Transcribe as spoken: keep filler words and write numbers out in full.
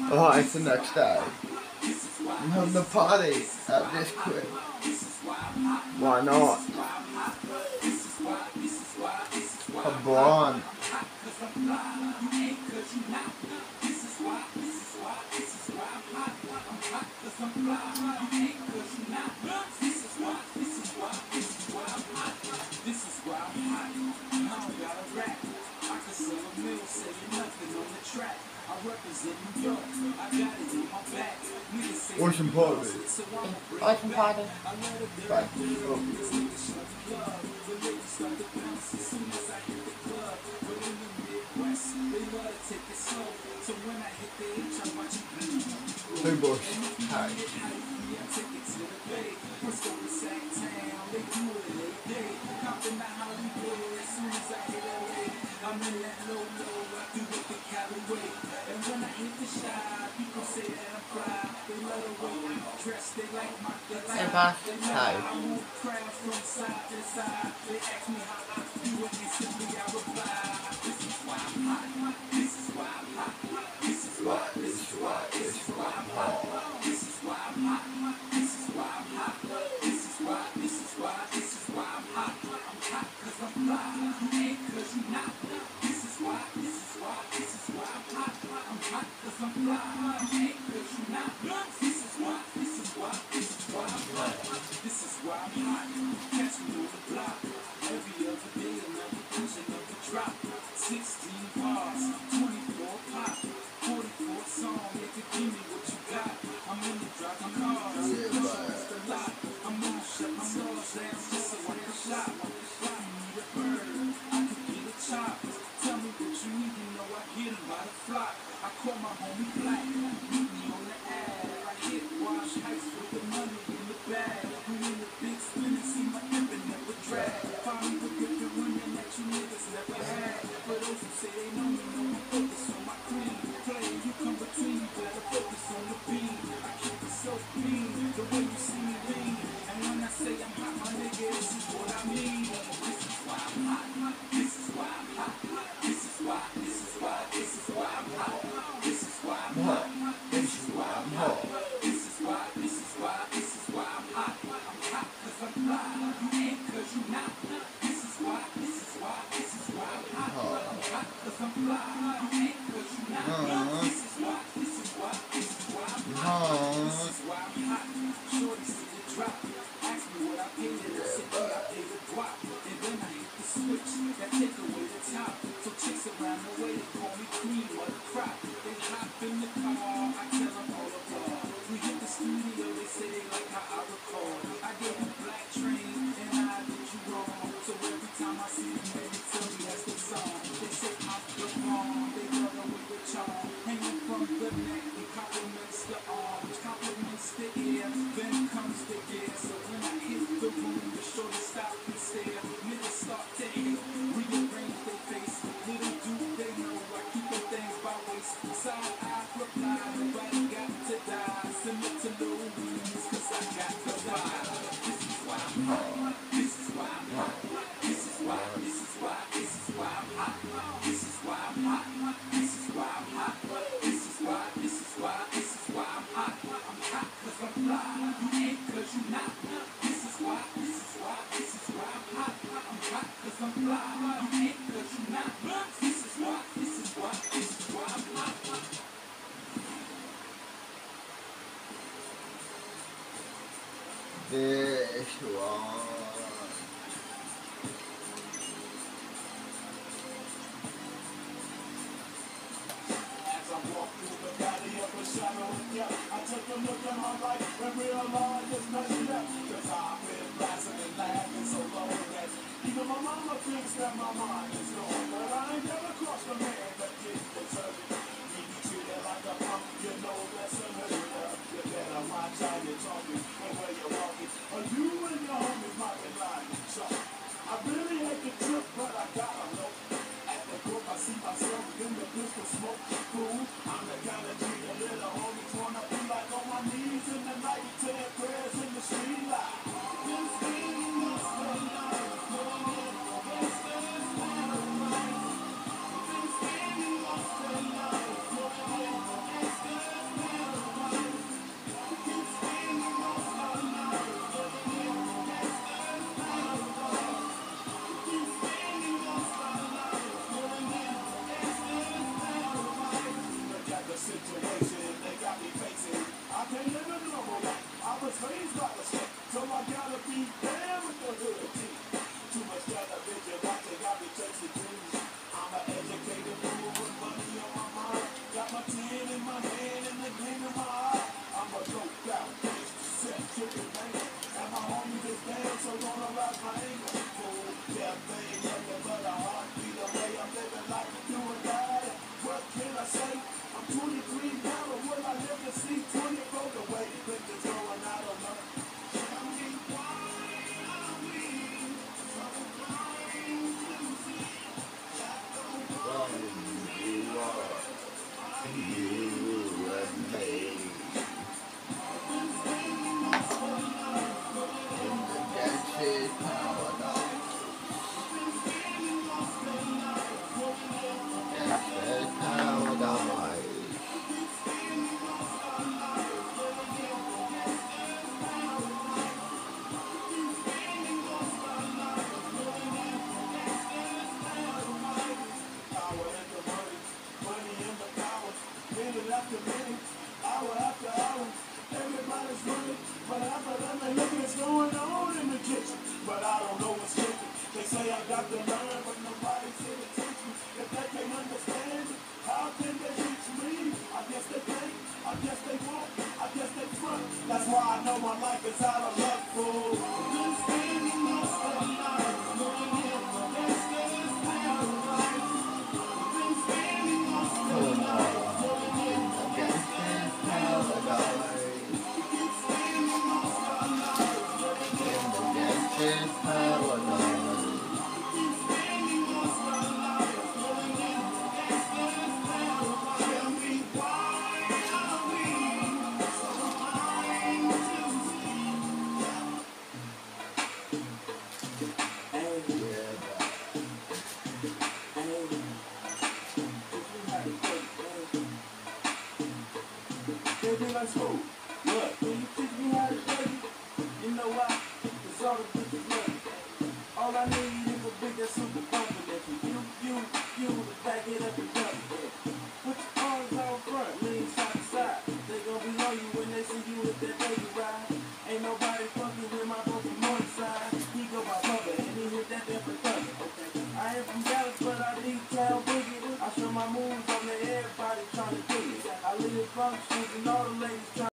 Oh, it's the next day. I'm having a party at this crib. Why not? A blonde. What's important? Open party. Right. Hey, boys. Hi. Hey, boss. Hi. Right, it's right, it's right. This one. after minute, hour after hour. Everybody's running, but half of them ain't looking what's going on in the kitchen. But I don't know what's cooking. They say I got to learn, but nobody's here to teach me. If they can't understand it, how can they teach me? I guess they can't, I guess they won't, I guess they front. That's why I know my life is out of luck, fool. Been spending most of the night, knowing it, that's this paradise. Been spending most of the night, knowing it, that's this paradise. It's paradise. Baby, let's go. Look, can you teach me how to play? You know why? Cause all the bitches love me. All I need is a big and super bumper that can you, you, you to back it up and dump it. Put your arms out front, lean side to side. They gon' be on you when they see you with that baby ride. Ain't nobody fucking with my broken morning side. He go by Bubba and he hit that different thunder. Okay. I ain't from Dallas, but I detail boogie. I show my moves on the everybody trying to do it. I live functions and all the ladies trying